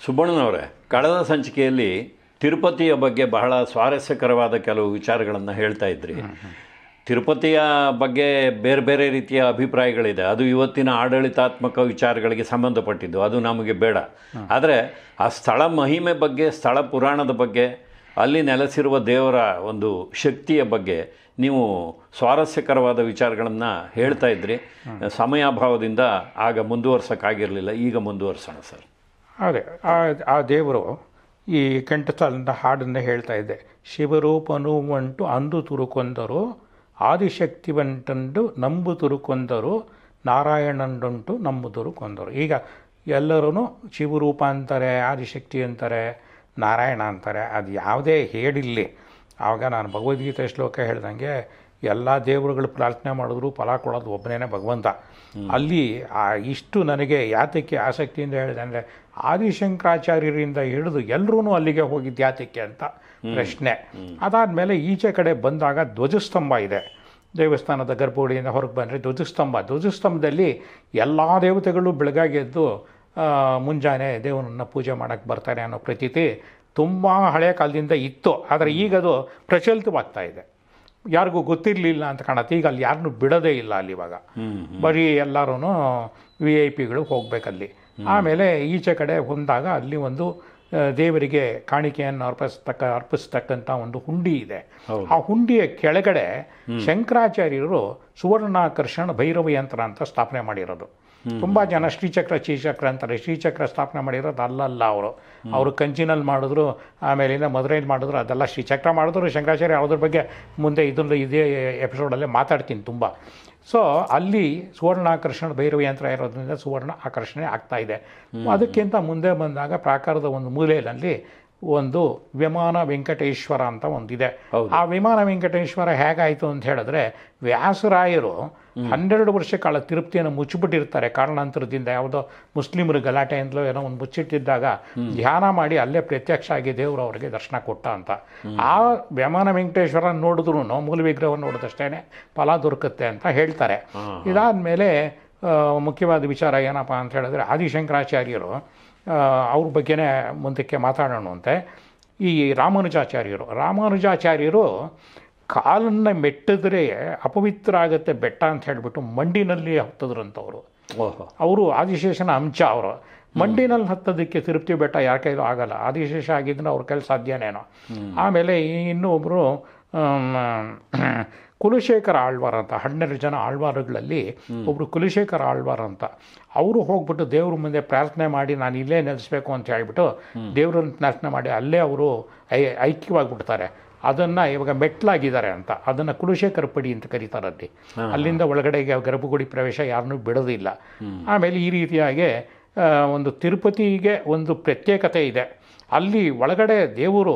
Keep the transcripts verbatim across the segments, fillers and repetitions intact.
ಸುಬ್ಬಣ್ಣನವರೇ, ಕಳೆದ ಸಂಚಿಕೆಯಲ್ಲಿ ತಿರುಪತಿಯ ಬಗ್ಗೆ ಬಹಳ ಸ್ವಾರಸ್ಯಕರವಾದ ಕೆಲವು ವಿಚಾರಗಳನ್ನು ಹೇಳ್ತಾ ಇದ್ರಿ. ತಿರುಪತಿಯ ಬಗ್ಗೆ ಬೇರೆ ಬೇರೆ ರೀತಿಯ ಅಭಿಪ್ರಾಯಗಳಿದೆ. ಅದು ಇವತ್ತಿನ ಆಡಳಿತಾತ್ಮಕ ವಿಚಾರಗಳಿಗೆ ಸಂಬಂಧಪಟ್ಟಿದ್ದು, ಅದು ನಮಗೆ ಬೇಡ. ಆದರೆ ಆ ಸ್ಥಳ ಮಹಿಮೆ ಬಗ್ಗೆ, ಸ್ಥಳ ಪುರಾಣದ ಬಗ್ಗೆ, ಅಲ್ಲಿ ನೆಲೆಸಿರುವ ದೇವರ ಒಂದು ಶಕ್ತಿಯ ಬಗ್ಗೆ ನೀವು ಸ್ವಾರಸ್ಯಕರವಾದ ವಿಚಾರಗಳನ್ನು ಹೇಳ್ತಾ ಇದ್ರಿ. ಸಮಯಾಭಾವದಿಂದ ಆಗ ಮುಂದುವರ್ಸೋಕ್ಕಾಗಿರಲಿಲ್ಲ, ಈಗ ಮುಂದುವರ್ಸೋಣ ಸರ್. ಅದೇ ಆ ಆ ದೇವರು ಈ ಕಂಠಸ್ಥಲದ ಹಾಡನ್ನು ಹೇಳ್ತಾ ಇದ್ದೆ. ಶಿವರೂಪನು ಉಂಟು ಅಂದು ತುರುಕೊಂದರು, ಆದಿಶಕ್ತಿವಂಟಂದು ನಂಬು ತುರುಕೊಂದರು, ನಾರಾಯಣಂಡುಂಟು ನಂಬುದುರು ಕೊಂದರು. ಈಗ ಎಲ್ಲರೂ ಶಿವರೂಪ ಅಂತಾರೆ, ಆದಿಶಕ್ತಿ ಅಂತಾರೆ, ನಾರಾಯಣ ಅಂತಾರೆ. ಅದು ಯಾವುದೇ ಹೇಳಿರಲಿ, ಆವಾಗ ನಾನು ಭಗವದ್ಗೀತೆ ಶ್ಲೋಕ ಹೇಳ್ದಂಗೆ ಎಲ್ಲ ದೇವರುಗಳು ಪ್ರಾರ್ಥನೆ ಮಾಡಿದ್ರು ಫಲ ಕೊಡೋದು ಒಬ್ಬನೇ ಭಗವಂತ. ಅಲ್ಲಿ ಆ ಇಷ್ಟು ನನಗೆ ಯಾತಕ್ಕೆ ಆಸಕ್ತಿಯಿಂದ ಹೇಳಿದೆ ಅಂದರೆ, ಆದಿಶಂಕರಾಚಾರ್ಯರಿಂದ ಹಿಡಿದು ಎಲ್ಲರೂ ಅಲ್ಲಿಗೆ ಹೋಗಿದ್ದು ಯಾತಕ್ಕೆ ಅಂತ ಪ್ರಶ್ನೆ. ಅದಾದಮೇಲೆ ಈಚೆ ಕಡೆ ಬಂದಾಗ ಧ್ವಜಸ್ತಂಭ ಇದೆ. ದೇವಸ್ಥಾನದ ಗರ್ಭಗುಡಿಯಿಂದ ಹೊರಗೆ ಬಂದರೆ ಧ್ವಜಸ್ತಂಭ. ಧ್ವಜಸ್ತಂಭದಲ್ಲಿ ಎಲ್ಲ ದೇವತೆಗಳು ಬೆಳಗಾಗಿ ಎದ್ದು ಮುಂಜಾನೆ ದೇವರನ್ನು ಪೂಜೆ ಮಾಡೋಕ್ಕೆ ಬರ್ತಾರೆ ಅನ್ನೋ ಪ್ರತೀತಿ ತುಂಬ ಹಳೆಯ ಕಾಲದಿಂದ ಇತ್ತು. ಆದರೆ ಈಗದು ಪ್ರಚಲಿತವಾಗ್ತಾ ಇದೆ. ಯಾರಿಗೂ ಗೊತ್ತಿರಲಿಲ್ಲ ಅಂತ ಕಾಣುತ್ತೆ. ಈಗ ಅಲ್ಲಿ ಯಾರನ್ನೂ ಬಿಡೋದೇ ಇಲ್ಲ ಅಲ್ಲಿ. ಇವಾಗ ಬರೀ ಎಲ್ಲರೂ ವಿ ಐ ಪಿಗಳು ಹೋಗಬೇಕಲ್ಲಿ. ಆಮೇಲೆ ಈಚೆ ಕಡೆ ಬಂದಾಗ ಅಲ್ಲಿ ಒಂದು ದೇವರಿಗೆ ಕಾಣಿಕೆಯನ್ನು ಅರ್ಪಿಸ್ತಕ್ಕ ಅರ್ಪಿಸ್ತಕ್ಕಂಥ ಒಂದು ಹುಂಡಿ ಇದೆ. ಆ ಹುಂಡಿಯ ಕೆಳಗಡೆ ಶಂಕರಾಚಾರ್ಯರು ಸುವರ್ಣಾಕರ್ಷಣ ಭೈರವ ಯಂತ್ರ ಅಂತ ಸ್ಥಾಪನೆ ಮಾಡಿರೋದು. ತುಂಬ ಜನ ಶ್ರೀಚಕ್ರ ಶ್ರೀಚಕ್ರ ಅಂತಾರೆ. ಶ್ರೀಚಕ್ರ ಸ್ಥಾಪನೆ ಮಾಡಿರೋದು ಅಲ್ಲಲ್ಲ. ಅವರು ಅವರು ಕಂಚಿನಲ್ಲಿ ಮಾಡಿದ್ರು, ಆಮೇಲಿಂದ ಮದುರೈಲಿ ಮಾಡಿದ್ರು, ಅದೆಲ್ಲ ಶ್ರೀಚಕ್ರ ಮಾಡಿದ್ರು ಶಂಕರಾಚಾರ್ಯ. ಅದ್ರ ಬಗ್ಗೆ ಮುಂದೆ ಇದನ್ನು ಇದೇ ಎಪಿಸೋಡಲ್ಲೇ ಮಾತಾಡ್ತೀನಿ ತುಂಬ. ಸೊ ಅಲ್ಲಿ ಸುವರ್ಣಾಕರ್ಷಣ ಭೈರವ ಯಂತ್ರ ಇರೋದ್ರಿಂದ ಸುವರ್ಣ ಆಕರ್ಷಣೆ ಆಗ್ತಾಯಿದೆ. ಅದಕ್ಕಿಂತ ಮುಂದೆ ಬಂದಾಗ ಪ್ರಾಕಾರದ ಒಂದು ಮೂಲೆಯಲ್ಲಿ ಒಂದು ವಿಮಾನ ವೆಂಕಟೇಶ್ವರ ಅಂತ ಒಂದಿದೆ. ಆ ವಿಮಾನ ವೆಂಕಟೇಶ್ವರ ಹೇಗಾಯಿತು ಅಂತ ಹೇಳಿದ್ರೆ, ವ್ಯಾಸರಾಯರು ಹನ್ನೆರಡು ವರ್ಷ ಕಾಲ ತಿರುಪತಿಯನ್ನು ಮುಚ್ಚಿಬಿಟ್ಟಿರ್ತಾರೆ ಕಾರಣಾಂತರದಿಂದ. ಯಾವುದೋ ಮುಸ್ಲಿಮರು ಗಲಾಟೆಯಿಂದಲೋ ಏನೋ ಒಂದು ಮುಚ್ಚಿಟ್ಟಿದ್ದಾಗ ಧ್ಯಾನ ಮಾಡಿ ಅಲ್ಲೇ ಪ್ರತ್ಯಕ್ಷ ಆಗಿ ದೇವರು ಅವರಿಗೆ ದರ್ಶನ ಕೊಟ್ಟ ಅಂತ. ಆ ವಿಮಾನ ವೆಂಕಟೇಶ್ವರ ನೋಡಿದ್ರು ಮೂಲ ವಿಗ್ರಹವನ್ನು ನೋಡಿದಷ್ಟೇ ಫಲ ದೊರಕುತ್ತೆ ಅಂತ ಹೇಳ್ತಾರೆ. ಇದಾದಮೇಲೆ ಮುಖ್ಯವಾದ ವಿಚಾರ ಏನಪ್ಪ ಅಂತ ಹೇಳಿದ್ರೆ, ಆದಿಶಂಕರಾಚಾರ್ಯರು ಅವ್ರ ಬಗ್ಗೆನೇ ಮುಂದಕ್ಕೆ ಮಾತಾಡೋಣಂತೆ. ಈ ರಾಮಾನುಜಾಚಾರ್ಯರು ರಾಮಾನುಜಾಚಾರ್ಯರು ಕಾಲನ್ನು ಮೆಟ್ಟಿದ್ರೆ ಅಪವಿತ್ರ ಆಗುತ್ತೆ ಬೆಟ್ಟ ಅಂತ ಹೇಳಿಬಿಟ್ಟು ಮಂಡಿನಲ್ಲಿ ಹತ್ತದ್ರಂಥವ್ರು. ಅವರು ಆದಿಶೇಷನ ಅಂಶ. ಅವರು ಮಂಡಿನಲ್ಲಿ ಹತ್ತೋದಕ್ಕೆ ತಿರುಪತಿ ಬೆಟ್ಟ ಯಾರ ಕೈಲೂ ಆಗಲ್ಲ. ಆದಿಶೇಷ ಆಗಿದ್ರೆ ಅವ್ರ ಕೈಲಿ ಸಾಧ್ಯನೇನೋ. ಆಮೇಲೆ ಇನ್ನೊಬ್ಬರು ಕುಲಶೇಖರ ಆಳ್ವಾರ್ ಅಂತ, ಹನ್ನೆರಡು ಜನ ಆಳ್ವಾರುಗಳಲ್ಲಿ ಒಬ್ಬರು ಕುಲಶೇಖರ ಆಳ್ವಾರ್ ಅಂತ. ಅವರು ಹೋಗ್ಬಿಟ್ಟು ದೇವ್ರ ಮುಂದೆ ಪ್ರಾರ್ಥನೆ ಮಾಡಿ ನಾನು ಇಲ್ಲೇ ನೆಲೆಸ್ಬೇಕು ಅಂತ ಹೇಳ್ಬಿಟ್ಟು ದೇವ್ರನ್ನ ಪ್ರಾರ್ಥನೆ ಮಾಡಿ ಅಲ್ಲೇ ಅವರು ಐ ಐಕ್ಯವಾಗಿಬಿಡ್ತಾರೆ. ಅದನ್ನು ಇವಾಗ ಮೆಟ್ಲಾಗಿದ್ದಾರೆ ಅಂತ, ಅದನ್ನು ಕುಲಶೇಖರ ಪಡಿ ಅಂತ ಕರೀತಾರೆ. ಅಲ್ಲಿ ಅಲ್ಲಿಂದ ಒಳಗಡೆಗೆ ಗರ್ಭಗುಡಿ ಪ್ರವೇಶ ಯಾರನ್ನೂ ಬಿಡೋದಿಲ್ಲ. ಆಮೇಲೆ ಈ ರೀತಿಯಾಗಿ ಒಂದು ತಿರುಪತಿಗೆ ಒಂದು ಪ್ರತ್ಯೇಕತೆ ಇದೆ. ಅಲ್ಲಿ ಒಳಗಡೆ ದೇವರು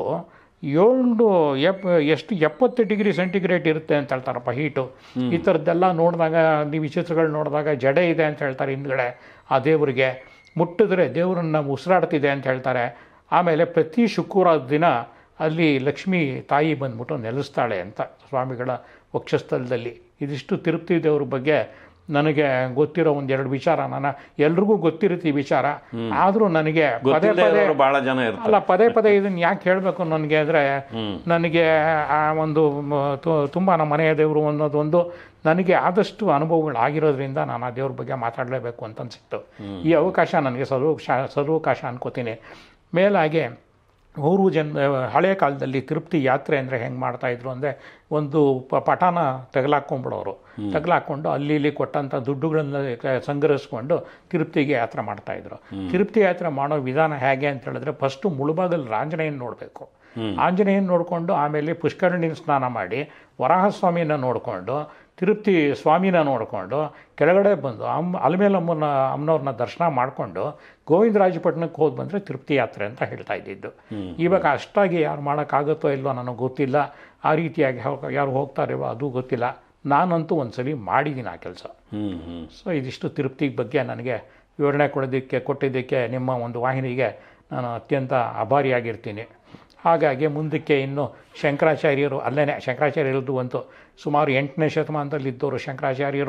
ಏಳು ಎಪ್ ಎಷ್ಟು ಎಪ್ಪತ್ತು ಡಿಗ್ರಿ ಸೆಂಟಿಗ್ರೇಡ್ ಇರುತ್ತೆ ಅಂತ ಹೇಳ್ತಾರಪ್ಪ ಹೀಟು. ಈ ಥರದ್ದೆಲ್ಲ ನೋಡಿದಾಗ, ನೀವು ವಿಚಿತ್ರಗಳು ನೋಡಿದಾಗ ಜಡೆ ಇದೆ ಅಂತ ಹೇಳ್ತಾರೆ ಹಿಂದ್ಗಡೆ ಆ ದೇವರಿಗೆ. ಮುಟ್ಟಿದ್ರೆ ದೇವರನ್ನು ಉಸಿರಾಡ್ತಿದೆ ಅಂತ ಹೇಳ್ತಾರೆ. ಆಮೇಲೆ ಪ್ರತಿ ಶುಕ್ರವಾರ ದಿನ ಅಲ್ಲಿ ಲಕ್ಷ್ಮೀ ತಾಯಿ ಬಂದ್ಬಿಟ್ಟು ನೆಲೆಸ್ತಾಳೆ ಅಂತ ಸ್ವಾಮಿಗಳ ವಕ್ಷಸ್ಥಲದಲ್ಲಿ. ಇದಿಷ್ಟು ತಿರುಪತಿ ದೇವ್ರ ಬಗ್ಗೆ ನನಗೆ ಗೊತ್ತಿರೋ ಒಂದೆರಡು ವಿಚಾರ. ನಾನು ಎಲ್ರಿಗೂ ಗೊತ್ತಿರುತ್ತೆ ಈ ವಿಚಾರ, ಆದರೂ ನನಗೆ ಪದೇ ಪದೇ ಭಾಳ ಜನ ಅಲ್ಲ ಪದೇ ಪದೇ ಇದನ್ನು ಯಾಕೆ ಹೇಳಬೇಕು ನನಗೆ ಅಂದರೆ, ನನಗೆ ಆ ಒಂದು ತುಂಬ ನಮ್ಮ ಮನೆಯ ದೇವರು ಅನ್ನೋದೊಂದು ನನಗೆ ಆದಷ್ಟು ಅನುಭವಗಳಾಗಿರೋದ್ರಿಂದ ನಾನು ಆ ದೇವ್ರ ಬಗ್ಗೆ ಮಾತಾಡಲೇಬೇಕು ಅಂತ ಅನಿಸಿತ್ತು. ಈ ಅವಕಾಶ ನನಗೆ ಸರ್ವಕಾಶ ಸರ್ವಕಾಶ ಅನ್ಕೋತೀನಿ. ಮೇಲಾಗೆ ಮೂರು ಜನ ಹಳೆಯ ಕಾಲದಲ್ಲಿ ತಿರುಪತಿ ಯಾತ್ರೆ ಅಂದರೆ ಹೆಂಗೆ ಮಾಡ್ತಾಯಿದ್ರು ಅಂದರೆ, ಒಂದು ಪ ಪಟಾನ ತಗಲಾಕ್ಕೊಂಬಿಡೋರು. ತಗಲಾಕ್ಕೊಂಡು ಅಲ್ಲಿ ಇಲ್ಲಿ ಕೊಟ್ಟಂಥ ದುಡ್ಡುಗಳನ್ನು ಸಂಗ್ರಹಿಸ್ಕೊಂಡು ತಿರುಪತಿಗೆ ಯಾತ್ರೆ ಮಾಡ್ತಾಯಿದ್ರು. ತಿರುಪತಿ ಯಾತ್ರೆ ಮಾಡೋ ವಿಧಾನ ಹೇಗೆ ಅಂತ ಹೇಳಿದ್ರೆ, ಫಸ್ಟು ಮುಳುಬಾಗಲ್ಲಿ ಆಂಜನೇಯನ ನೋಡಬೇಕು. ಆಂಜನೇಯನ ನೋಡಿಕೊಂಡು ಆಮೇಲೆ ಪುಷ್ಕರಣಿ ಸ್ನಾನ ಮಾಡಿ ವರಾಹಸ್ವಾಮಿನ ನೋಡಿಕೊಂಡು ತಿರುಪತಿ ಸ್ವಾಮಿನ ನೋಡಿಕೊಂಡು ಕೆಳಗಡೆ ಬಂದು ಅಮ್ಮ ಅಲಮೇಲಮ್ಮನ ಅಮ್ಮನವ್ರನ್ನ ದರ್ಶನ ಮಾಡಿಕೊಂಡು ಗೋವಿಂದರಾಜಪಟ್ಟಣಕ್ಕೆ ಹೋಗಿ ಬಂದರೆ ತಿರುಪತಿ ಯಾತ್ರೆ ಅಂತ ಹೇಳ್ತಾ ಇದ್ದಿದ್ದು. ಇವಾಗ ಅಷ್ಟಾಗಿ ಯಾರು ಮಾಡೋಕ್ಕಾಗುತ್ತೋ ಇಲ್ಲೋ ನನಗೆ ಗೊತ್ತಿಲ್ಲ. ಆ ರೀತಿಯಾಗಿ ಯಾರು ಹೋಗ್ತಾರೇವೋ ಅದು ಗೊತ್ತಿಲ್ಲ. ನಾನಂತೂ ಒಂದ್ಸಲಿ ಮಾಡಿದ್ದೀನಿ ಆ ಕೆಲಸ. ಸೊ ಇದಿಷ್ಟು ತಿರುಪತಿ ಬಗ್ಗೆ ನನಗೆ ವಿವರಣೆ ಕೊಡೋದಕ್ಕೆ ಕೊಟ್ಟಿದ್ದಕ್ಕೆ ನಿಮ್ಮ ಒಂದು ವಾಹಿನಿಗೆ ನಾನು ಅತ್ಯಂತ ಆಭಾರಿಯಾಗಿರ್ತೀನಿ. ಹಾಗಾಗಿ ಮುಂದಕ್ಕೆ ಇನ್ನು ಶಂಕರಾಚಾರ್ಯರು ಅಲ್ಲೇ ಶಂಕರಾಚಾರ್ಯರದ್ದು ಒಂದು ಸುಮಾರು ಎಂಟನೇ ಶತಮಾನದಲ್ಲಿದ್ದವರು ಶಂಕರಾಚಾರ್ಯರು.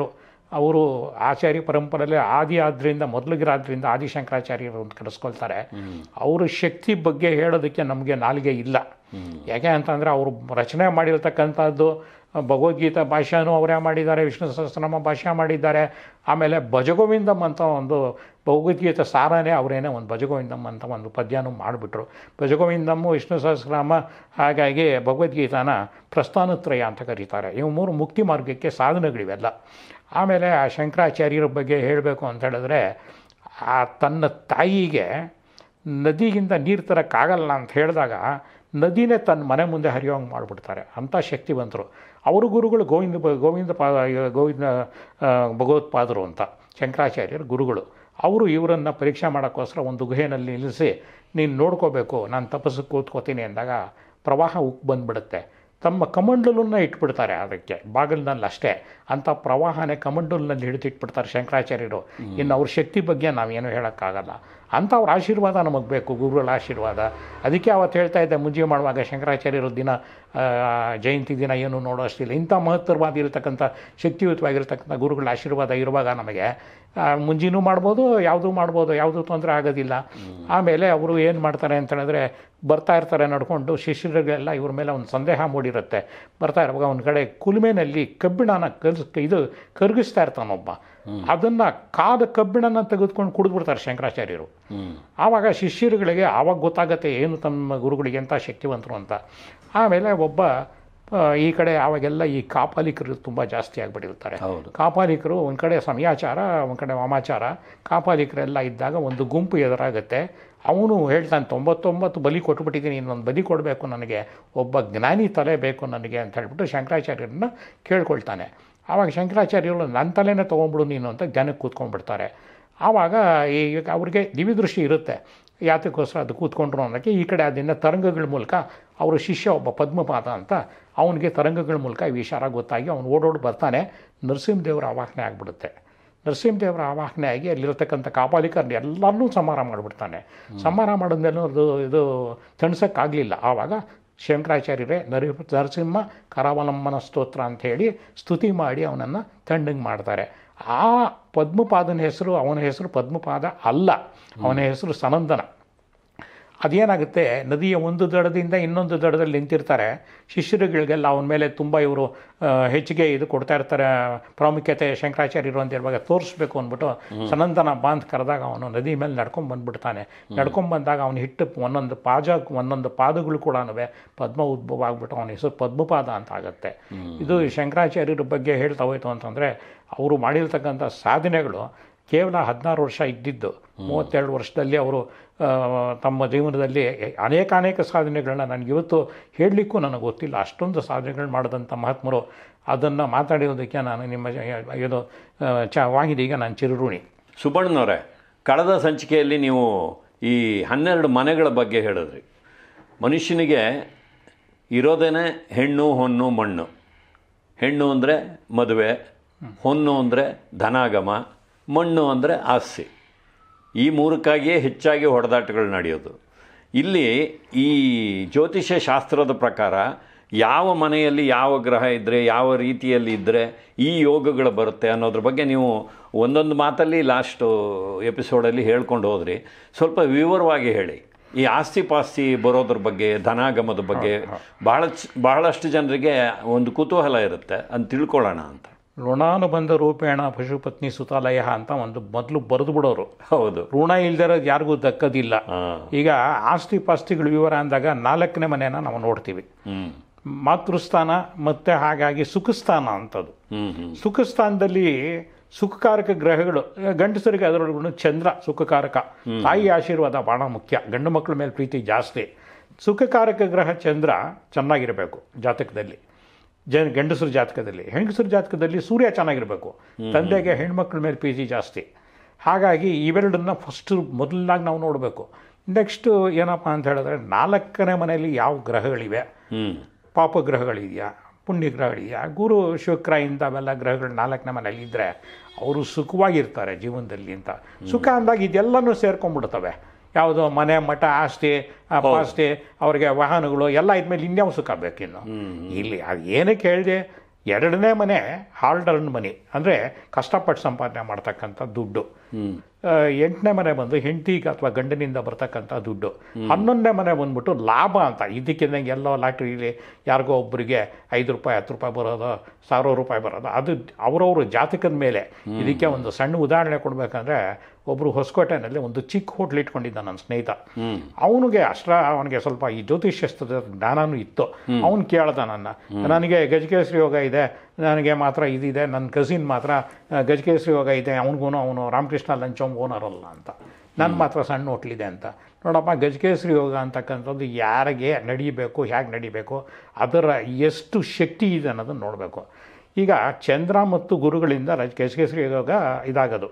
ಅವರು ಆಚಾರ್ಯ ಪರಂಪರೆಯಲ್ಲಿ ಆದಿ ಆದ್ದರಿಂದ ಮೊದಲಿಗಿರಾದ್ರಿಂದ ಆದಿಶಂಕರಾಚಾರ್ಯರು ಅಂತ ಕರೆಸ್ಕೊಳ್ತಾರೆ. ಅವರು ಶಕ್ತಿ ಬಗ್ಗೆ ಹೇಳೋದಕ್ಕೆ ನಮಗೆ ನಾಲಿಗೆ ಇಲ್ಲ. ಯಾಕೆ ಅಂತಂದರೆ ಅವರು ರಚನೆ ಮಾಡಿರ್ತಕ್ಕಂಥದ್ದು ಭಗವದ್ಗೀತಾ ಭಾಷ್ಯನೂ ಅವರೇ ಮಾಡಿದ್ದಾರೆ, ವಿಷ್ಣು ಸಹಸ್ರನಾಮ ಭಾಷ್ಯ ಮಾಡಿದ್ದಾರೆ. ಆಮೇಲೆ ಭಜಗೋವಿಂದಂ ಅಂತ ಒಂದು ಭಗವದ್ಗೀತೆ ಸಾರನೇ ಅವರೇನೇ ಒಂದು ಭಜಗೋವಿಂದಂ ಅಂತ ಒಂದು ಪದ್ಯನೂ ಮಾಡಿಬಿಟ್ರು. ಭಜಗೋವಿಂದಮ್ಮು ವಿಷ್ಣು ಸಹಸ್ರನಾಮ, ಹಾಗಾಗಿ ಭಗವದ್ಗೀತಾನ ಪ್ರಸ್ಥಾನತ್ರಯ ಅಂತ ಕರೀತಾರೆ. ಇವು ಮೂರು ಮುಕ್ತಿ ಮಾರ್ಗಕ್ಕೆ ಸಾಧನಗಳಿವೆಲ್ಲ. ಆಮೇಲೆ ಆ ಶಂಕರಾಚಾರ್ಯರ ಬಗ್ಗೆ ಹೇಳಬೇಕು ಅಂತ ಹೇಳಿದ್ರೆ, ಆ ತನ್ನ ತಾಯಿಗೆ ನದಿಗಿಂತ ನೀರು ತರೋಕ್ಕಾಗಲ್ಲ ಅಂತ ಹೇಳಿದಾಗ ನದಿನೇ ತನ್ನ ಮನೆ ಮುಂದೆ ಹರಿಯೋಂಗೆ ಮಾಡಿಬಿಡ್ತಾರೆ. ಅಂಥ ಶಕ್ತಿವಂತರು. ಅವರು ಗುರುಗಳು ಗೋವಿಂದ ಗೋವಿಂದ ಪಾ ಗೋವಿಂದ ಭಗವತ್ಪಾದರು ಅಂತ ಶಂಕರಾಚಾರ್ಯರು ಗುರುಗಳು. ಅವರು ಇವರನ್ನು ಪರೀಕ್ಷೆ ಮಾಡೋಕ್ಕೋಸ್ಕರ ಒಂದು ಗುಹೆಯಲ್ಲಿ ನಿಲ್ಲಿಸಿ, ನೀನು ನೋಡ್ಕೋಬೇಕು, ನಾನು ತಪಸ್ಸು ಕೂತ್ಕೋತೀನಿ ಅಂದಾಗ ಪ್ರವಾಹ ಉಕ್ಕಿ ಬಂದುಬಿಡುತ್ತೆ. ತಮ್ಮ ಕಮಂಡಲನ್ನು ಇಟ್ಬಿಡ್ತಾರೆ ಅದಕ್ಕೆ ಬಾಗಿಲಿನಲ್ಲಿ ಅಷ್ಟೇ. ಅಂಥ ಪ್ರವಾಹನೇ ಕಮಂಡಲನಲ್ಲಿ ಹಿಡಿದಿಟ್ಬಿಡ್ತಾರೆ ಶಂಕರಾಚಾರ್ಯರು. ಇನ್ನು ಅವ್ರ ಶಕ್ತಿ ಬಗ್ಗೆ ನಾವೇನು ಹೇಳೋಕ್ಕಾಗಲ್ಲ. ಅಂಥವ್ರ ಆಶೀರ್ವಾದ ನಮಗೆ ಬೇಕು, ಗುರುಗಳ ಆಶೀರ್ವಾದ. ಅದಕ್ಕೆ ಅವತ್ತು ಹೇಳ್ತಾ ಇದ್ದೆ, ಮುಂಜಿ ಮಾಡುವಾಗ ಶಂಕರಾಚಾರ್ಯರ ದಿನ ಜಯಂತಿ ದಿನ ಏನು ನೋಡೋ ಅಷ್ಟಿಲ್ಲ. ಇಂಥ ಮಹತ್ತರವಾಗಿರ್ತಕ್ಕಂಥ ಶಕ್ತಿಯುತವಾಗಿರ್ತಕ್ಕಂಥ ಗುರುಗಳ ಆಶೀರ್ವಾದ ಇರುವಾಗ ನಮಗೆ ಮುಂಜಿನೂ ಮಾಡ್ಬೋದು, ಯಾವುದೂ ಮಾಡ್ಬೋದು, ಯಾವುದೂ ತೊಂದರೆ ಆಗೋದಿಲ್ಲ. ಆಮೇಲೆ ಅವರು ಏನು ಮಾಡ್ತಾರೆ ಅಂತ ಹೇಳಿದ್ರೆ, ಬರ್ತಾ ಇರ್ತಾರೆ ನಡ್ಕೊಂಡು, ಶಿಷ್ಯರಿಗೆಲ್ಲ ಇವ್ರ ಮೇಲೆ ಒಂದು ಸಂದೇಹ ಮೂಡಿರುತ್ತೆ. ಬರ್ತಾ ಇರುವಾಗ ಒಂದು ಕಡೆ ಕುಲುಮೆನಲ್ಲಿ ಕಬ್ಬಿಣನ ಕಲ್ಸ್ ಇದು ಕರಗಿಸ್ತಾ ಇರ್ತಾನೊಬ್ಬ. ಅದನ್ನು ಕಾದ ಕಬ್ಬಿಣನ ತೆಗೆದುಕೊಂಡು ಕುಡಿದ್ಬಿಡ್ತಾರೆ ಶಂಕರಾಚಾರ್ಯರು. ಆವಾಗ ಶಿಷ್ಯರುಗಳಿಗೆ ಆವಾಗ ಗೊತ್ತಾಗತ್ತೆ ಏನು ತಮ್ಮ ಗುರುಗಳಿಗೆ ಎಂಥ ಶಕ್ತಿವಂತರು ಅಂತ. ಆಮೇಲೆ ಒಬ್ಬ ಈ ಕಡೆ ಆವಾಗೆಲ್ಲ ಈ ಕಾಪಾಲಿಕರು ತುಂಬ ಜಾಸ್ತಿ ಆಗಿಬಿಟ್ಟಿರ್ತಾರೆ. ಕಾಪಾಲಿಕರು ಒಂದು ಕಡೆ ಸಮಯಾಚಾರ, ಒಂದು ಕಡೆ ವಾಮಾಚಾರ, ಕಾಪಾಲಿಕರೆಲ್ಲ ಇದ್ದಾಗ ಒಂದು ಗುಂಪು ಎದುರಾಗುತ್ತೆ. ಅವನು ಹೇಳ್ತಾನೆ, ತೊಂಬತ್ತೊಂಬತ್ತು ಬಲಿ ಕೊಟ್ಬಿಟ್ಟಿದ್ದೀನಿ, ಇನ್ನೊಂದು ಬಲಿ ಕೊಡಬೇಕು ನನಗೆ, ಒಬ್ಬ ಜ್ಞಾನಿ ತಲೆ ಬೇಕು ನನಗೆ ಅಂತ ಹೇಳ್ಬಿಟ್ಟು ಶಂಕರಾಚಾರ್ಯರನ್ನ ಕೇಳ್ಕೊಳ್ತಾನೆ. ಆವಾಗ ಶಂಕರಾಚಾರ್ಯರು ನನ್ನ ತಲೆನೇ ತೊಗೊಂಡ್ಬಿಡು ನೀನು ಅಂತ ಧ್ಯಾನಕ್ಕೆ ಕೂತ್ಕೊಂಡ್ಬಿಡ್ತಾರೆ. ಆವಾಗ ಈಗ ಅವ್ರಿಗೆ ದಿವ್ಯದೃಷ್ಟಿ ಇರುತ್ತೆ, ಯಾತಕ್ಕೋಸ್ಕರ ಅದು ಕೂತ್ಕೊಂಡ್ರು ಅನ್ನೋಕ್ಕೆ. ಈ ಕಡೆ ಅದನ್ನು ತರಂಗಗಳ ಮೂಲಕ ಅವರ ಶಿಷ್ಯ ಒಬ್ಬ ಪದ್ಮಪಾದ ಅಂತ, ಅವನಿಗೆ ತರಂಗಗಳ ಮೂಲಕ ಈ ವಿಚಾರ ಗೊತ್ತಾಗಿ ಅವನು ಓಡೋಡಿ ಬರ್ತಾನೆ. ನರಸಿಂಹದೇವರ ಆವಾಹನೆ ಆಗಿಬಿಡುತ್ತೆ. ನರಸಿಂಹದೇವರ ಆವಾಹನೆ ಆಗಿ ಅಲ್ಲಿರ್ತಕ್ಕಂಥ ಕಾಪಾಲಿಕರನ್ನ ಎಲ್ಲರನ್ನೂ ಸಂಹಾರ ಮಾಡಿಬಿಡ್ತಾನೆ. ಸಂಹಾರ ಮಾಡಿದ್ಮೇಲೆ ಅದು ಇದು ತಣಿಸೋಕ್ಕಾಗಲಿಲ್ಲ. ಆವಾಗ ಶಂಕರಾಚಾರ್ಯರೇ ನರಿ ನರಸಿಂಹ ಕರಾವಲಂಬನ ಸ್ತೋತ್ರ ಅಂಥೇಳಿ ಸ್ತುತಿ ಮಾಡಿ ಅವನನ್ನು ತಣ್ಣಗೆ ಮಾಡ್ತಾರೆ. ಆ ಪದ್ಮಪಾದನ ಹೆಸರು, ಅವನ ಹೆಸರು ಪದ್ಮಪಾದ ಅಲ್ಲ, ಅವನ ಹೆಸರು ಸನಂದನ. ಅದೇನಾಗುತ್ತೆ, ನದಿಯ ಒಂದು ದಡದಿಂದ ಇನ್ನೊಂದು ದಡದಲ್ಲಿ ನಿಂತಿರ್ತಾರೆ. ಶಿಷ್ಯರುಗಳಿಗೆಲ್ಲ ಅವನ ಮೇಲೆ ತುಂಬ ಇವರು ಹೆಚ್ಚಿಗೆ ಇದು ಕೊಡ್ತಾ ಇರ್ತಾರೆ, ಪ್ರಾಮುಖ್ಯತೆ ಶಂಕರಾಚಾರ್ಯರು ಅಂತ ಇರುವಾಗ ತೋರಿಸ್ಬೇಕು ಅಂದ್ಬಿಟ್ಟು ಸನಂದನ ಬಾಂಧ್ ಕರೆದಾಗ ಅವನು ನದಿ ಮೇಲೆ ನಡ್ಕೊಂಡು ಬಂದುಬಿಡ್ತಾನೆ. ನಡ್ಕೊಂಡು ಬಂದಾಗ ಅವನು ಹಿಟ್ಟು ಒಂದೊಂದು ಪಾಜ ಒಂದೊಂದು ಪಾದಗಳು ಕೂಡ ಪದ್ಮ ಉದ್ಭವ ಆಗಿಬಿಟ್ಟು ಅವನ ಹೆಸರು ಪದ್ಮಪಾದ ಅಂತ ಆಗುತ್ತೆ. ಇದು ಶಂಕರಾಚಾರ್ಯರ ಬಗ್ಗೆ ಹೇಳ್ತಾ ಹೋಯ್ತು ಅಂತಂದರೆ, ಅವರು ಮಾಡಿರ್ತಕ್ಕಂಥ ಸಾಧನೆಗಳು ಕೇವಲ ಹದಿನಾರು ವರ್ಷ ಇದ್ದಿದ್ದು, ಮೂವತ್ತೆರಡು ವರ್ಷದಲ್ಲಿ ಅವರು ತಮ್ಮ ಜೀವನದಲ್ಲಿ ಅನೇಕ ಅನೇಕ ಸಾಧನೆಗಳನ್ನ ನನಗಿವತ್ತು ಹೇಳಲಿಕ್ಕೂ ನನಗೆ ಗೊತ್ತಿಲ್ಲ. ಅಷ್ಟೊಂದು ಸಾಧನೆಗಳು ಮಾಡಿದಂಥ ಮಹಾತ್ಮರು. ಅದನ್ನು ಮಾತಾಡಿರೋದಕ್ಕೆ ನಾನು ನಿಮ್ಮ ಇದು ಚ ವಾಹಿನಿಗೆ ನಾನು ಚಿರಋಣಿ. ಸುಬ್ಬಣ್ಣನವರೇ, ಕಳೆದ ಸಂಚಿಕೆಯಲ್ಲಿ ನೀವು ಈ ಹನ್ನೆರಡು ಮನೆಗಳ ಬಗ್ಗೆ ಹೇಳಿದ್ರಿ. ಮನುಷ್ಯನಿಗೆ ಇರೋದೇನೆ ಹೆಣ್ಣು, ಹೊನ್ನು, ಮಣ್ಣು. ಹೆಣ್ಣು ಅಂದರೆ ಮದುವೆ, ಹೊನ್ನು ಅಂದರೆ ಧನಾಗಮ, ಮಣ್ಣು ಅಂದರೆ ಆಸ್ತಿ. ಈ ಮೂರಕ್ಕಾಗಿಯೇ ಹೆಚ್ಚಾಗಿ ಹೊಡೆದಾಟಗಳು ನಡೆಯೋದು. ಇಲ್ಲಿ ಈ ಜ್ಯೋತಿಷ್ಯ ಶಾಸ್ತ್ರದ ಪ್ರಕಾರ ಯಾವ ಮನೆಯಲ್ಲಿ ಯಾವ ಗ್ರಹ ಇದ್ದರೆ, ಯಾವ ರೀತಿಯಲ್ಲಿ ಇದ್ದರೆ ಈ ಯೋಗಗಳು ಬರುತ್ತೆ ಅನ್ನೋದ್ರ ಬಗ್ಗೆ ನೀವು ಒಂದೊಂದು ಮಾತಲ್ಲಿ ಲಾಸ್ಟು ಎಪಿಸೋಡಲ್ಲಿ ಹೇಳ್ಕೊಂಡು ಹೋದ್ರಿ. ಸ್ವಲ್ಪ ವಿವರವಾಗಿ ಹೇಳಿ. ಈ ಆಸ್ತಿ ಪಾಸ್ತಿ ಬರೋದ್ರ ಬಗ್ಗೆ, ಧನಾಗಮದ ಬಗ್ಗೆ ಬಹಳ ಬಹಳಷ್ಟು ಜನರಿಗೆ ಒಂದು ಕುತೂಹಲ ಇರುತ್ತೆ, ಅಂತ ತಿಳ್ಕೊಳ್ಳೋಣ ಅಂತ. ಋಣಾನುಬಂಧ ರೂಪೇಣ ಪಶುಪತ್ನಿ ಸುತಾಲಯ ಅಂತ ಒಂದು ಮೊದಲು ಬರೆದು ಬಿಡೋರು. ಹೌದು, ಋಣ ಇಲ್ದಿರೋದು ಯಾರಿಗೂ ದಕ್ಕದಿಲ್ಲ. ಈಗ ಆಸ್ತಿ ಪಾಸ್ತಿಗಳ ವಿವರ ಅಂದಾಗ ನಾಲ್ಕನೇ ಮನೆನ ನಾವು ನೋಡ್ತೀವಿ, ಮಾತೃಸ್ಥಾನ, ಮತ್ತು ಹಾಗಾಗಿ ಸುಖಸ್ಥಾನ ಅಂತದ್ದು. ಸುಖಸ್ಥಾನದಲ್ಲಿ ಸುಖಕಾರಕ ಗ್ರಹಗಳು, ಗಂಡಸರಿಗೆ ಅದರೊಳಗೂ ಚಂದ್ರ ಸುಖಕಾರಕ, ತಾಯಿ ಆಶೀರ್ವಾದ ಭಾಳ ಮುಖ್ಯ, ಗಂಡು ಮಕ್ಕಳ ಮೇಲೆ ಪ್ರೀತಿ ಜಾಸ್ತಿ. ಸುಖಕಾರಕ ಗ್ರಹ ಚಂದ್ರ ಚೆನ್ನಾಗಿರಬೇಕು ಜಾತಕದಲ್ಲಿ, ಜನ ಗಂಡಸರ ಜಾತಕದಲ್ಲಿ. ಹೆಂಗಸರ ಜಾತಕದಲ್ಲಿ ಸೂರ್ಯ ಚೆನ್ನಾಗಿರಬೇಕು, ತಂದೆಗೆ ಹೆಣ್ಮಕ್ಳ ಮೇಲೆ ಪ್ರೀತಿ ಜಾಸ್ತಿ. ಹಾಗಾಗಿ ಇವೆರಡನ್ನ ಫಸ್ಟ್ ಮೊದಲಾಗಿ ನಾವು ನೋಡಬೇಕು. ನೆಕ್ಸ್ಟು ಏನಪ್ಪ ಅಂತ ಹೇಳಿದ್ರೆ, ನಾಲ್ಕನೇ ಮನೆಯಲ್ಲಿ ಯಾವ ಗ್ರಹಗಳಿವೆ, ಪಾಪಗ್ರಹಗಳಿದೆಯಾ, ಪುಣ್ಯಗ್ರಹಗಳಿದೆಯಾ, ಗುರು ಶುಕ್ರ ಇಂಥವೆಲ್ಲ ಗ್ರಹಗಳು ನಾಲ್ಕನೇ ಮನೆಯಲ್ಲಿ ಇದ್ದರೆ ಅವರು ಸುಖವಾಗಿರ್ತಾರೆ ಜೀವನದಲ್ಲಿ ಅಂತ. ಸುಖ ಅಂದಾಗ ಇದೆಲ್ಲನೂ ಸೇರ್ಕೊಂಡ್ಬಿಡ್ತವೆ. ಯಾವುದೋ ಮನೆ, ಮಠ, ಆಸ್ತಿ ಪಾಸ್ತಿ, ಅವ್ರಿಗೆ ವಾಹನಗಳು ಎಲ್ಲ ಇದ್ಮೇಲೆ ಇನ್ಯಾವ ಸುಖ ಬೇಕಿನ್ನು. ಇಲ್ಲಿ ಅದು ಏನಕ್ಕೆ ಹೇಳಿದೆ, ಎರಡನೇ ಮನೆ ಹಾಲ್ಡರ್ನ್ ಮನಿ, ಅಂದರೆ ಕಷ್ಟಪಟ್ಟು ಸಂಪಾದನೆ ಮಾಡ್ತಕ್ಕಂಥ ದುಡ್ಡು. ಎಂಟನೇ ಮನೆ ಬಂದು ಹೆಂಡತಿಗೆ ಅಥವಾ ಗಂಡನಿಂದ ಬರ್ತಕ್ಕಂಥ ದುಡ್ಡು. ಹನ್ನೊಂದನೇ ಮನೆ ಬಂದ್ಬಿಟ್ಟು ಲಾಭ ಅಂತ, ಇದಕ್ಕಿಂದಂಗೆ ಎಲ್ಲೋ ಲಾಟ್ರಿಲಿ ಯಾರಿಗೋ ಒಬ್ಬರಿಗೆ ಐದು ರೂಪಾಯಿ ಹತ್ತು ರೂಪಾಯಿ ಬರೋದು, ಸಾವಿರ ರೂಪಾಯಿ ಬರೋದು, ಅದು ಅವರವರು ಜಾತಕದ ಮೇಲೆ. ಇದಕ್ಕೆ ಒಂದು ಸಣ್ಣ ಉದಾಹರಣೆ ಕೊಡಬೇಕಂದ್ರೆ, ಒಬ್ಬರು ಹೊಸಕೋಟೆನಲ್ಲಿ ಒಂದು ಚಿಕ್ಕ ಹೋಟ್ಲ್ ಇಟ್ಕೊಂಡಿದ್ದ ನನ್ನ ಸ್ನೇಹಿತ. ಅವನಿಗೆ ಅಷ್ಟರ ಅವನಿಗೆ ಸ್ವಲ್ಪ ಈ ಜ್ಯೋತಿಷ್ಯದ ಜ್ಞಾನನೂ ಇತ್ತು. ಅವನು ಕೇಳ್ದ ನನ್ನ, ನನಗೆ ಗಜಕೇಸರಿ ಯೋಗ ಇದೆ, ನನಗೆ ಮಾತ್ರ ಇದಿದೆ, ನನ್ನ ಕಸಿನ್ ಮಾತ್ರ ಗಜಕೇಸರಿ ಯೋಗ ಇದೆ, ಅವನಿಗೂ ಅವನು ರಾಮಕೃಷ್ಣ ಲಂಚ್ ಓನರ್ ಅಲ್ಲ ಅಂತ, ನನ್ನ ಮಾತ್ರ ಸಣ್ಣ ಹೋಟ್ಲಿದೆ ಅಂತ. ನೋಡಪ್ಪ, ಗಜಕೇಸರಿ ಯೋಗ ಅಂತಕ್ಕಂಥದ್ದು ಯಾರಿಗೆ ನಡೀಬೇಕು, ಹೇಗೆ ನಡೀಬೇಕು, ಅದರ ಎಷ್ಟು ಶಕ್ತಿ ಇದೆ ಅನ್ನೋದನ್ನು ನೋಡಬೇಕು. ಈಗ ಚಂದ್ರ ಮತ್ತು ಗುರುಗಳಿಂದ ಗಜಕೇಸರಿ ಯೋಗ ಇದಾಗೋದು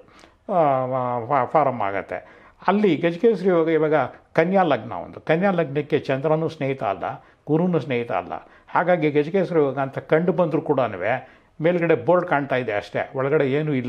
ಫಾರಮ್ ಆಗುತ್ತೆ. ಅಲ್ಲಿ ಗಜಕೇಸರಿ ಯೋಗ ಇವಾಗ ಕನ್ಯಾ ಲಗ್ನ, ಒಂದು ಕನ್ಯಾ ಲಗ್ನಕ್ಕೆ ಚಂದ್ರನೂ ಸ್ನೇಹಿತ ಅಲ್ಲ, ಗುರುನೂ ಸ್ನೇಹಿತ ಅಲ್ಲ. ಹಾಗಾಗಿ ಗಜಕೇಸರಿ ಯೋಗ ಅಂತ ಕಂಡು ಬಂದರೂ ಕೂಡ ಮೇಲ್ಗಡೆ ಬೋರ್ಡ್ ಕಾಣ್ತಾ ಇದೆ ಅಷ್ಟೇ, ಒಳಗಡೆ ಏನೂ ಇಲ್ಲ,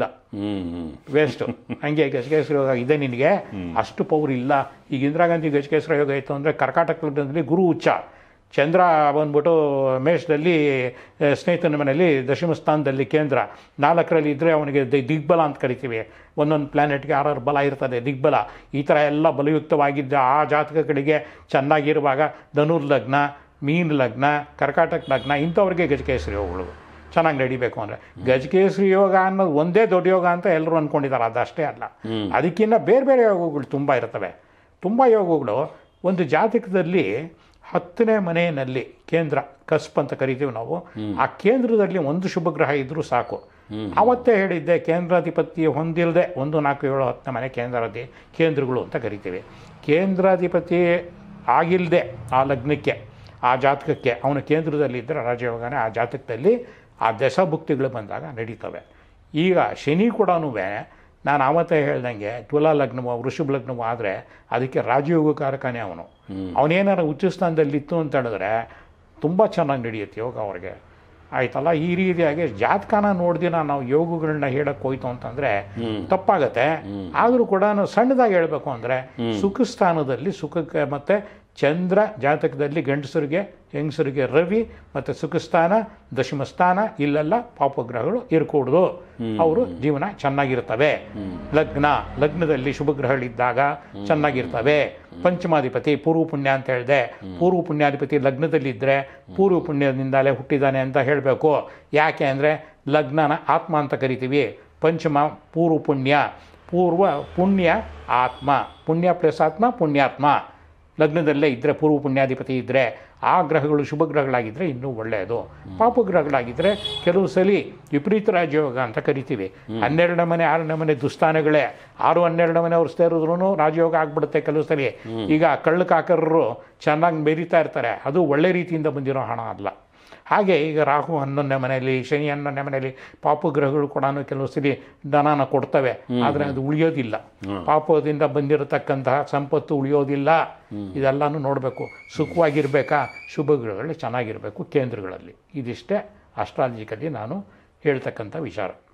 ವೇಸ್ಟು. ಹಂಗೆ ಗಜಕೇಸರಿ ಯೋಗ ಇದೆ ನಿನಗೆ, ಅಷ್ಟು ಪವರ್ ಇಲ್ಲ. ಈಗ ಇಂದಿರಾ ಗಾಂಧಿ ಗಜಕೇಸರಿ ಯೋಗ ಇತ್ತು ಅಂದರೆ ಕರ್ಕಾಟಕ ಲಗ್ನದಲ್ಲಿ ಗುರು ಉಚ್ಚ, ಚಂದ್ರ ಬಂದ್ಬಿಟ್ಟು ಮೇಷದಲ್ಲಿ ಸ್ನೇಹಿತನ ಮನೆಯಲ್ಲಿ ದಶಮ ಸ್ಥಾನದಲ್ಲಿ ಕೇಂದ್ರ, ನಾಲ್ಕರಲ್ಲಿ ಇದ್ದರೆ ಅವನಿಗೆ ದಿಗ್ಬಲ ಅಂತ ಕರಿತೀವಿ. ಒಂದೊಂದು ಪ್ಲ್ಯಾನೆಟ್ಗೆ ಆರಾರು ಬಲ ಇರ್ತದೆ, ದಿಗ್ಬಲ. ಈ ಥರ ಎಲ್ಲ ಬಲಯುಕ್ತವಾಗಿದ್ದ ಆ ಜಾತಕಗಳಿಗೆ ಚೆನ್ನಾಗಿರುವಾಗ ಧನುರ್ ಲಗ್ನ, ಮೀನ್ ಲಗ್ನ, ಕರ್ಕಾಟಕ ಲಗ್ನ, ಇಂಥವ್ರಿಗೆ ಗಜಕೇಸರಿ ಯೋಗಗಳು ಚೆನ್ನಾಗಿ ನಡಿಬೇಕು ಅಂದರೆ. ಗಜಕೇಸರಿ ಯೋಗ ಅನ್ನೋದು ಒಂದೇ ದೊಡ್ಡ ಯೋಗ ಅಂತ ಎಲ್ಲರೂ ಅಂದ್ಕೊಂಡಿದ್ದಾರೆ, ಅದಷ್ಟೇ ಅಲ್ಲ. ಅದಕ್ಕಿಂತ ಬೇರೆ ಬೇರೆ ಯೋಗಗಳು ತುಂಬ ಇರ್ತವೆ. ತುಂಬ ಯೋಗಗಳು ಒಂದು ಜಾತಕದಲ್ಲಿ ಹತ್ತನೇ ಮನೆಯಲ್ಲಿ ಕೇಂದ್ರ, ಕಸ್ಪ್ ಅಂತ ಕರಿತೀವಿ ನಾವು, ಆ ಕೇಂದ್ರದಲ್ಲಿ ಒಂದು ಶುಭ ಗ್ರಹ ಇದ್ದರೂ ಸಾಕು. ಆವತ್ತೇ ಹೇಳಿದ್ದೆ, ಕೇಂದ್ರಾಧಿಪತಿ ಹೊಂದಿಲ್ಲದೆ ಒಂದು ನಾಲ್ಕು ಏಳು ಹತ್ತನೇ ಮನೆ ಕೇಂದ್ರಾಧಿ ಕೇಂದ್ರಗಳು ಅಂತ ಕರಿತೀವಿ. ಕೇಂದ್ರಾಧಿಪತಿ ಆಗಿಲ್ಲದೆ ಆ ಲಗ್ನಕ್ಕೆ, ಆ ಜಾತಕಕ್ಕೆ ಅವನು ಕೇಂದ್ರದಲ್ಲಿ ಇದ್ದರೆ ರಾಜಯೋಗನೇ ಆ ಜಾತಕದಲ್ಲಿ ಆ ದಶಭುಕ್ತಿಗಳು ಬಂದಾಗ ನಡೀತವೆ. ಈಗ ಶನಿ ಕೂಡ ನಾನು ಆವತ್ತೇ ಹೇಳ್ದಂಗೆ ತುಲಾ ಲಗ್ನವೋ ವೃಷಭ ಲಗ್ನವೋ ಆದರೆ ಅದಕ್ಕೆ ರಾಜಯೋಗಕಾರಕನೇ ಅವನು. ಅವನೇನಾರು ಉಚ್ಚ ಸ್ಥಾನದಲ್ಲಿತ್ತು ಅಂತ ಹೇಳಿದ್ರೆ ತುಂಬ ಚೆನ್ನಾಗಿ ನಡೆಯುತ್ತೆ ಯೋಗ ಅವ್ರಿಗೆ, ಆಯ್ತಲ್ಲ. ಈ ರೀತಿಯಾಗಿ ಜಾತಕನ ನೋಡ್ದಿನ ನಾವು ಯೋಗಗಳನ್ನ ಹೇಳಕ್ಕೆ ಹೋಯ್ತು ಅಂತಂದರೆ ತಪ್ಪಾಗತ್ತೆ. ಆದರೂ ಕೂಡ ನಾವು ಸಣ್ಣದಾಗಿ ಹೇಳಬೇಕು ಅಂದರೆ ಸುಖ ಸ್ಥಾನದಲ್ಲಿ ಸುಖಕ್ಕೆ ಮತ್ತು ಚಂದ್ರ ಜಾತಕದಲ್ಲಿ ಗಂಡಸರಿಗೆ ಹೆಂಗಸರಿಗೆ ರವಿ ಮತ್ತು ಸುಖಸ್ಥಾನ ದಶಮ ಸ್ಥಾನ ಇಲ್ಲೆಲ್ಲ ಪಾಪಗ್ರಹಗಳು ಇರಕೂಡ್ದು, ಅವರು ಜೀವನ ಚೆನ್ನಾಗಿರ್ತವೆ. ಲಗ್ನ ಲಗ್ನದಲ್ಲಿ ಶುಭಗ್ರಹಗಳಿದ್ದಾಗ ಚೆನ್ನಾಗಿರ್ತವೆ. ಪಂಚಮಾಧಿಪತಿ ಪೂರ್ವ ಪುಣ್ಯ ಅಂತ ಹೇಳಿದೆ, ಪೂರ್ವ ಪುಣ್ಯಾಧಿಪತಿ ಲಗ್ನದಲ್ಲಿದ್ದರೆ ಪೂರ್ವ ಪುಣ್ಯದಿಂದಲೇ ಹುಟ್ಟಿದ್ದಾನೆ ಅಂತ ಹೇಳಬೇಕು. ಯಾಕೆ ಅಂದರೆ ಲಗ್ನನ ಆತ್ಮ ಅಂತ ಕರಿತೀವಿ, ಪಂಚಮ ಪೂರ್ವ ಪುಣ್ಯ, ಪೂರ್ವ ಪುಣ್ಯ ಆತ್ಮ, ಪುಣ್ಯ ಪ್ಲಸ್ ಆತ್ಮ ಪುಣ್ಯಾತ್ಮ. ಲಗ್ನದಲ್ಲೇ ಇದ್ದರೆ ಪೂರ್ವ ಪುಣ್ಯಾಧಿಪತಿ ಇದ್ದರೆ ಆ ಗ್ರಹಗಳು ಶುಭ ಗ್ರಹಗಳಾಗಿದ್ದರೆ ಇನ್ನೂ ಒಳ್ಳೆಯದು. ಪಾಪಗ್ರಹಗಳಾಗಿದ್ದರೆ ಕೆಲವು ಸಲ ವಿಪರೀತ ರಾಜಯೋಗ ಅಂತ ಕರಿತೀವಿ. ಹನ್ನೆರಡನೇ ಮನೆ ಆರನೇ ಮನೆ ದುಸ್ಥಾನಗಳೇ, ಆರು ಹನ್ನೆರಡನೇ ಮನೆ ಅವ್ರು ಸೇರಿದ್ರೂ ರಾಜಯೋಗ ಆಗ್ಬಿಡುತ್ತೆ ಕೆಲವು ಸಲ. ಈಗ ಕಳ್ಳಕಾಕರರು ಚೆನ್ನಾಗಿ ಮೆರಿತಾ ಇರ್ತಾರೆ, ಅದು ಒಳ್ಳೆ ರೀತಿಯಿಂದ ಬಂದಿರೋ ಹಣ ಅಲ್ಲ. ಹಾಗೆ ಈಗ ರಾಹು ಹನ್ನೊಂದನೇ ಮನೆಯಲ್ಲಿ, ಶನಿ ಹನ್ನೊಂದನೇ ಮನೆಯಲ್ಲಿ ಪಾಪಗ್ರಹಗಳು ಕೂಡ ಕೆಲವು ಸಲ ಧನನ ಕೊಡ್ತವೆ, ಆದರೆ ಅದು ಉಳಿಯೋದಿಲ್ಲ. ಪಾಪದಿಂದ ಬಂದಿರತಕ್ಕಂತಹ ಸಂಪತ್ತು ಉಳಿಯೋದಿಲ್ಲ. ಇದೆಲ್ಲನೂ ನೋಡಬೇಕು. ಸುಖವಾಗಿರಬೇಕಾ, ಶುಭಗ್ರಹಗಳು ಚೆನ್ನಾಗಿರಬೇಕು ಕೇಂದ್ರಗಳಲ್ಲಿ. ಇದಿಷ್ಟೇ ಅಸ್ಟ್ರಾಲಜಿಕಲಿ ನಾನು ಹೇಳ್ತಕ್ಕಂಥ ವಿಚಾರ.